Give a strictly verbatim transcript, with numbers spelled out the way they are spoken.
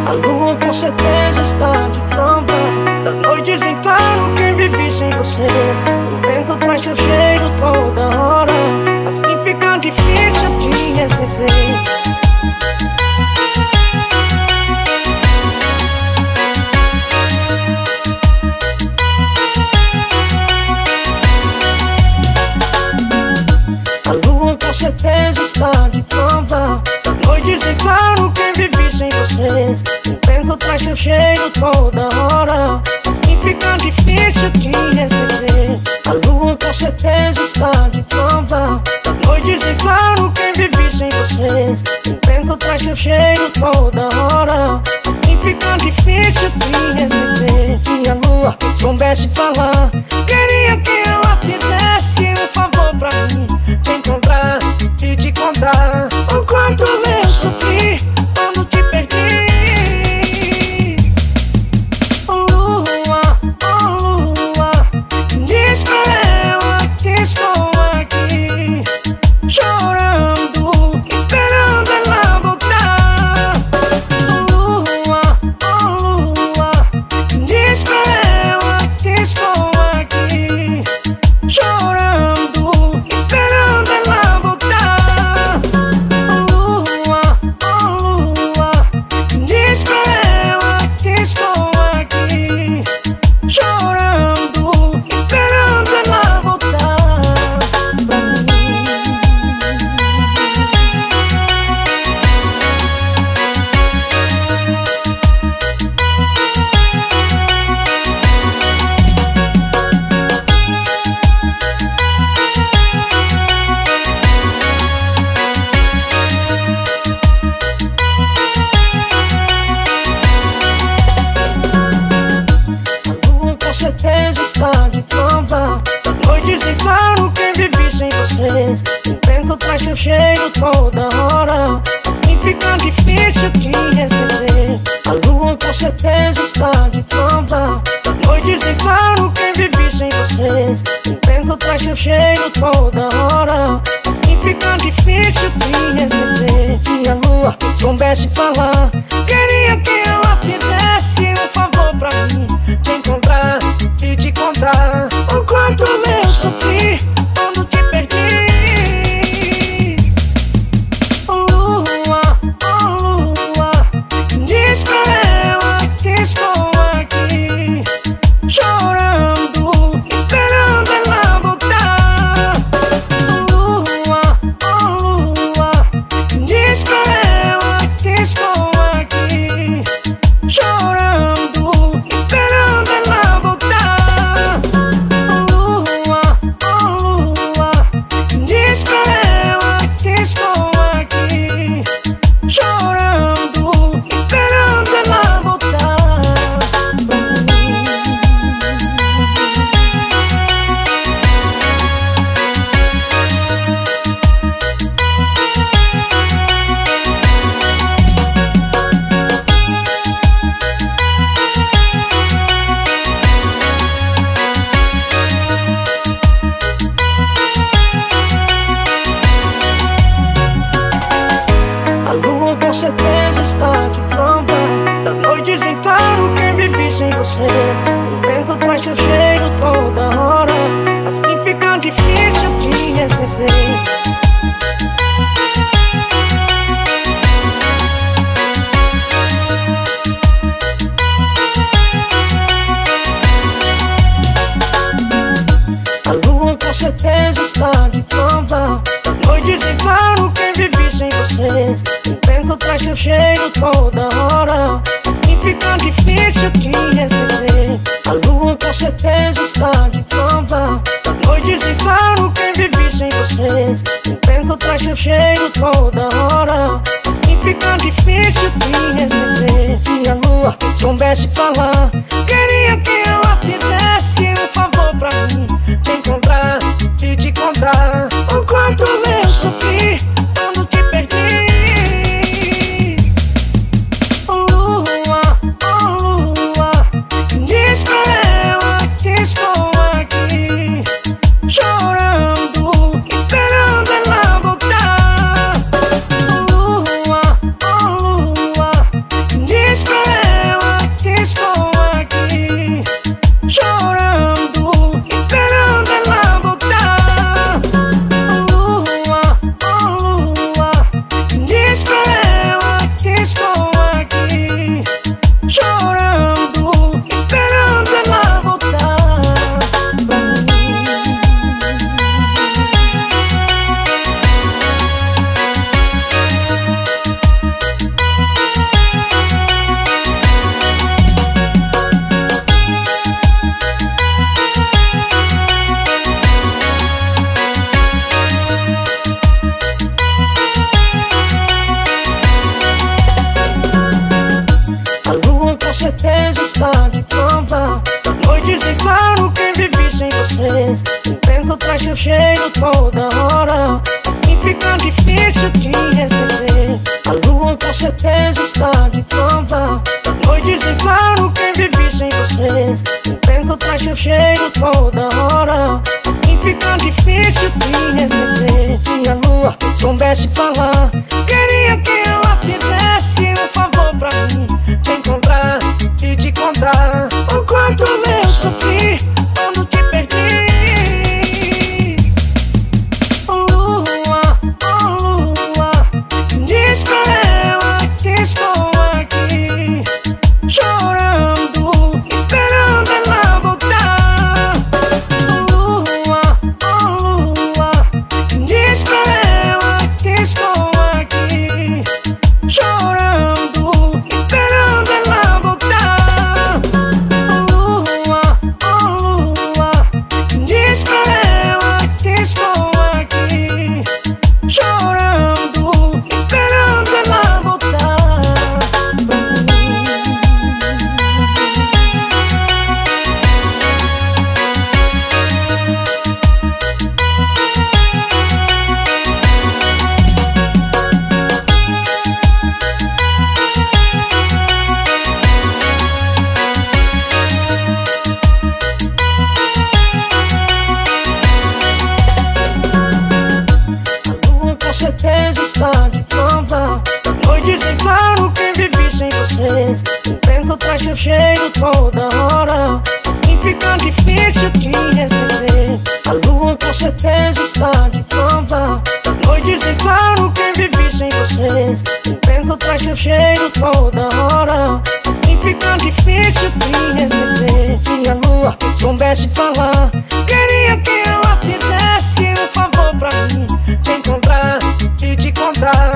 A lua com certeza está de prova. Das noites em claro que vivi sem você. O vento traz seu cheiro toda hora. Assim fica difícil de esquecer. A lua com certeza está de prova. Das noites em claro que vivi sem você. O vento traz seu cheiro toda hora. Assim fica difícil de esquecer. A lua com certeza está de prova. Das noites em claro que vivi sem você. O vento traz seu cheiro toda hora. Assim fica difícil de esquecer. Se a lua soubesse falar, queria que ela fizesse um favor pra mim, te encontrar e te contar o quanto eu sofri quando te perdi. Oh lua, oh lua, diz pra ela que estou aqui, chorando, esperando ela voltar. Oh lua, oh lua, diz pra ela que estou aqui, chorando, esperando ela voltar. Oh lua, oh lua, diz pra ela que estou aqui, chorando, esperando ela voltar pra mim. Com certeza está de prova. Das noites em claro que vivi sem você. O vento traz seu cheiro toda hora. Assim fica difícil de esquecer. A lua com certeza está de prova. Das noites em claro que vivi sem você. O vento traz seu cheiro toda hora. Assim fica difícil de esquecer. Se a lua soubesse falar, queria que ela fizesse um favor pra mim, te encontrar e te contar o quanto eu sofri quando te perdi. Oh lua, oh lua, diz pra ela que estou aqui, chorando, esperando ela voltar. Oh lua, oh lua, diz pra ela que estou aqui, chorando, esperando ela voltar. Oh lua, oh lua, diz pra ela que estou aqui, chorando, esperando ela voltar pra mim. A lua com certeza está de prova. Das noites em claro que vivi sem você. O vento traz seu cheiro toda hora. Assim fica difícil de esquecer. A lua com certeza está de prova. Das noites em claro que vivi sem você. O vento traz seu cheiro toda hora. Assim fica difícil de esquecer. A lua com certeza está de prova. Das noites em claro que vivi sem você. O vento traz seu cheiro toda hora. Assim fica difícil de esquecer. Se a lua soubesse falar, queria que ela fizesse um favor pra mim, te encontrar e te contar o quanto eu sofri quando te perdi. Oh lua, oh lua, diz pra ela que estou aqui, chorando, esperando ela voltar. Oh lua, oh lua, diz pra seu cheiro toda hora, assim fica difícil te esquecer. A lua com certeza está de prova, as noites em claro quem vive sem você. O vento traz seu cheiro toda hora, assim fica difícil te esquecer. Se a lua soubesse falar, queria que ela fizesse um favor pra mim, te encontrar e te contar o quanto eu sofri quando te perdi. Oh lua, oh lua, diz pra ela que estou aqui, chorando, esperando ela voltar. Oh lua, oh lua, diz pra ela que estou aqui, chorando, esperando ela voltar. Oh lua, oh lua, diz pra ela que estou aqui, chorando, esperando ela voltar. Com certeza está de prova, as noites em claro quem vive sem você. O vento traz seu cheiro toda hora, assim fica difícil te esquecer. A lua com certeza está de prova, as noites em claro quem vive sem você. O vento traz seu cheiro toda hora, assim fica difícil te esquecer. Se a lua soubesse falar, queria que ela fizesse um favor pra mim, te encontrar e te contar